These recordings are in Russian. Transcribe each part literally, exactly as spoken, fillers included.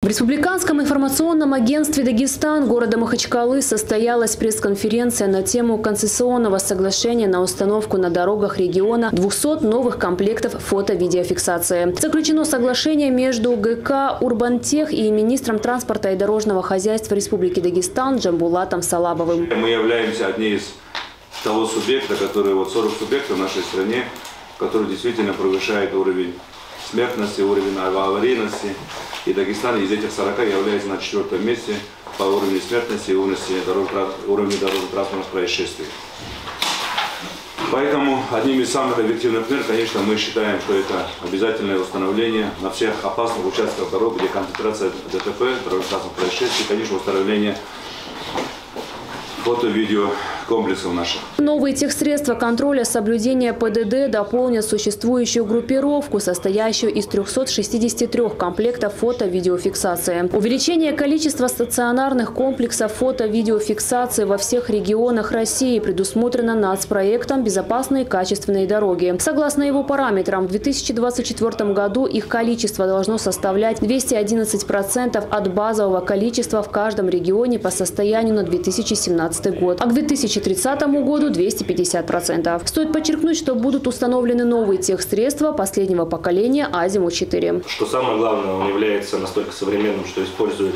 Республиканском информационном агентстве «Дагестан» города Махачкалы состоялась пресс-конференция на тему концессионного соглашения на установку на дорогах региона двухсот новых комплектов фото-видеофиксации. Заключено соглашение между ГК «Урбантех» и министром транспорта и дорожного хозяйства Республики Дагестан Джамбулатом Салабовым. Мы являемся одним из того субъекта, который вот сорок субъектов в нашей стране, который действительно повышает уровень смертности, уровень аварийности. И Дагестан из этих сорока является на четвертом месте по уровню смертности и уровню дорожно-транспортных происшествий. Поэтому одним из самых эффективных мер, конечно, мы считаем, что это обязательное установление на всех опасных участках дорог, где концентрация ДТП, дорожно-транспортных происшествий, конечно, установление фото-видео комплексов наших. Новые техсредства контроля соблюдения ПДД дополнят существующую группировку, состоящую из трёхсот шестидесяти трёх комплектов фото-видеофиксации. Увеличение количества стационарных комплексов фото-видеофиксации во всех регионах России предусмотрено нацпроектом «Безопасные и качественные дороги». Согласно его параметрам, в две тысячи двадцать четвёртом году их количество должно составлять двести одиннадцать процентов от базового количества в каждом регионе по состоянию на две тысячи семнадцатый год, а к две тысячи тридцатому году двести пятьдесят процентов. Стоит подчеркнуть, что будут установлены новые техсредства последнего поколения Азимут четыре. Что самое главное, он является настолько современным, что использует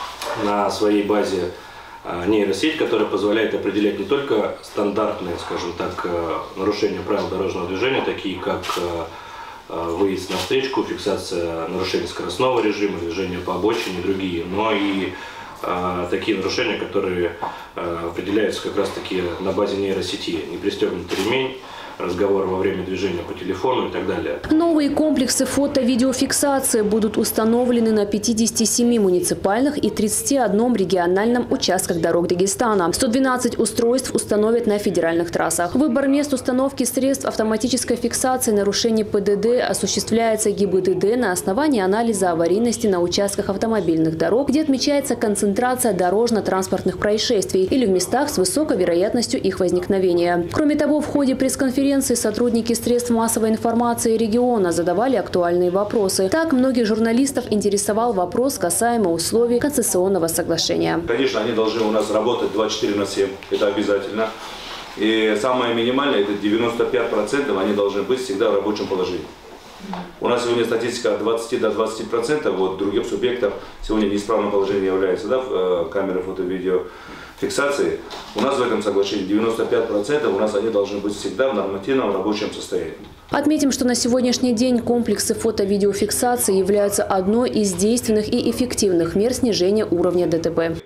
на своей базе нейросеть, которая позволяет определять не только стандартные, скажем так, нарушения правил дорожного движения, такие как выезд на встречку, фиксация нарушений скоростного режима, движения по обочине и другие, но и такие нарушения, которые определяются как раз-таки на базе нейросети. Непристегнутый ремень, разговор во время движения по телефону и так далее. Новые комплексы фото-видеофиксации будут установлены на пятидесяти семи муниципальных и тридцати одном региональном участках дорог Дагестана. сто двенадцать устройств установят на федеральных трассах. Выбор мест установки средств автоматической фиксации нарушений ПДД осуществляется ГИБДД на основании анализа аварийности на участках автомобильных дорог, где отмечается концентрация дорожно-транспортных происшествий или в местах с высокой вероятностью их возникновения. Кроме того, в ходе пресс-конференции сотрудники средств массовой информации региона задавали актуальные вопросы. Так, многих журналистов интересовал вопрос касаемо условий концессионного соглашения. Конечно, они должны у нас работать двадцать четыре на семь, это обязательно. И самое минимальное, это девяносто пять процентов, они должны быть всегда в рабочем положении. У нас сегодня статистика от двадцати до двадцати процентов, вот других субъектов сегодня неисправном положении является, да, камеры фото-видео фиксации. У нас в этом соглашении девяносто пять процентов, у нас они должны быть всегда в нормативном рабочем состоянии. Отметим, что на сегодняшний день комплексы фото-видеофиксации являются одной из действенных и эффективных мер снижения уровня ДТП.